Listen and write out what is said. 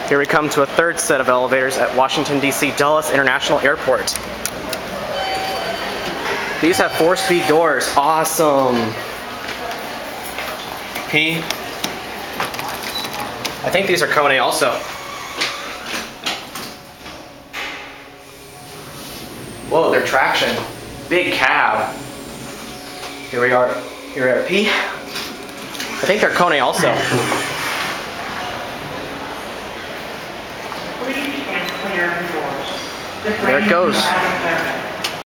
Here we come to a third set of elevators at Washington, D.C. Dulles International Airport. These have 4-speed doors. Awesome. P. I think these are Kone also. Whoa, they're traction. Big cab. Here we are. Here we are at P. I think they're Kone also. There it goes.